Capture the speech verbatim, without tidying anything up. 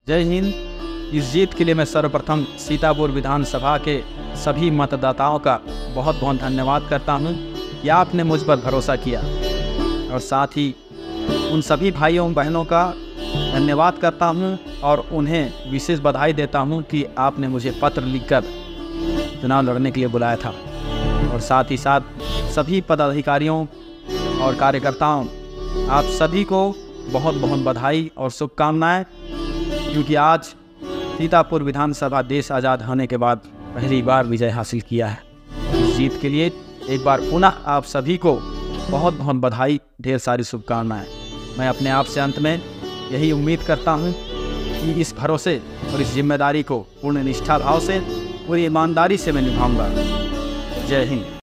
जय हिंद। इस जीत के लिए मैं सर्वप्रथम सीतापुर विधानसभा के सभी मतदाताओं का बहुत बहुत धन्यवाद करता हूं कि आपने मुझ पर भरोसा किया, और साथ ही उन सभी भाइयों बहनों का धन्यवाद करता हूं और उन्हें विशेष बधाई देता हूं कि आपने मुझे पत्र लिखकर चुनाव लड़ने के लिए बुलाया था। और साथ ही साथ सभी पदाधिकारियों और कार्यकर्ताओं, आप सभी को बहुत बहुत बधाई और शुभकामनाएं, क्योंकि आज सीतापुर विधानसभा देश आज़ाद होने के बाद पहली बार विजय हासिल किया है। इस जीत के लिए एक बार पुनः आप सभी को बहुत बहुत बधाई, ढेर सारी शुभकामनाएं। मैं अपने आप से अंत में यही उम्मीद करता हूं कि इस भरोसे और इस जिम्मेदारी को पूर्ण निष्ठा भाव से, पूरी ईमानदारी से मैं निभाऊंगा। जय हिंद।